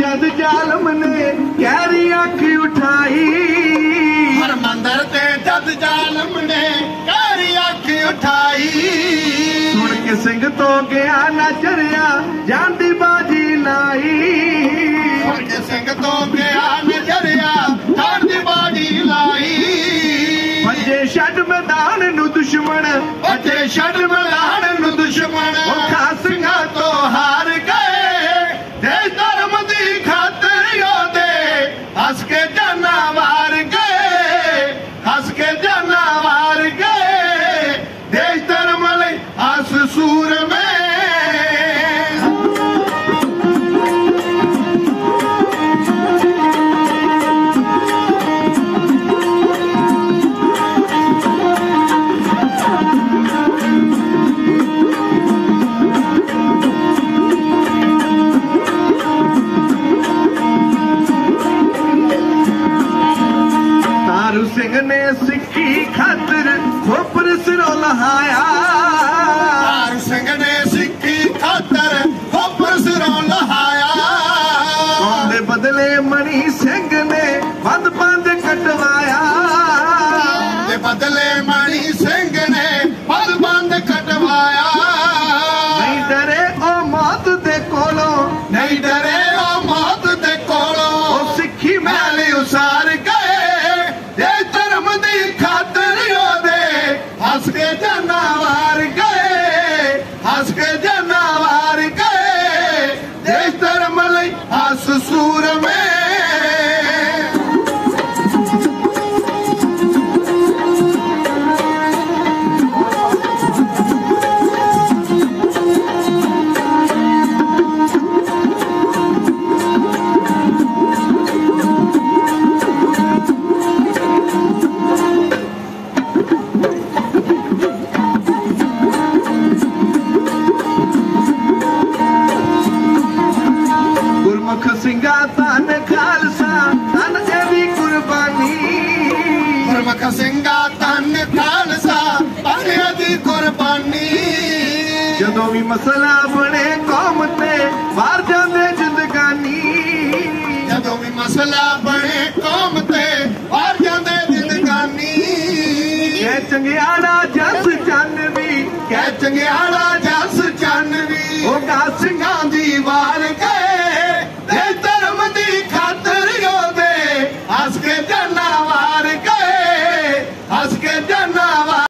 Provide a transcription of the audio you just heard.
जद जालम ने कैरी अख उठाई, हरमंदर ते जद जालम ने कैरी अख उठाई। सुन के सिंह तो गया ना चरिया जांदी बाजी लाई, सुन के सिंह तो गया न चरिया जांदी बाजी लाई। भजे छड़ मैदान नू दुश्मन, भजे छड़ मैदान नू दुश्मन, खासिंगा तो हार गए। देश धर्म दी खातिर योदे हंस के जाना वार गए, हंस के जाना वार गए। देश धर्म लई हंस सूर में सिंह ने सिक्की खातिर खोपर सिरों लहाया, तारू सिंह ने सिक्की खातिर खोपर सिरों लहाया। कौम दे बदले मणि सिंह ने बंद बंद कटवाया, दे बदले मणि सिंह ने बंद बंद कटवाया। नहीं डरे ओ मौत दे कोलों, नहीं डरे ओ मौत दे कोलों, ओ सिक्खी मैल उसार गए। देश धर्म दी खातिर योदे हंस के जाना वार गए, हंस के जाना वार गए। देश धर्म लई हंस सूर में गुरमुख सिंगा तन खालसा तन एदी कुर्बानी, गुरमुख सिंगा तन खालसा तन दी कुर्बानी। जदों भी मसला बने कौम ते बाहर जांदे जिंदगानी, जदों भी मसला बने कौम ते बाहर जांदे जिंदगानी। कै चंगियाड़ा जस चन भी, कै चंगियाड़ा जस चन भी, ओ गा सिंगां दी वार गए। देश धर्म दी खातिर योदे हंस के जाना वार गए।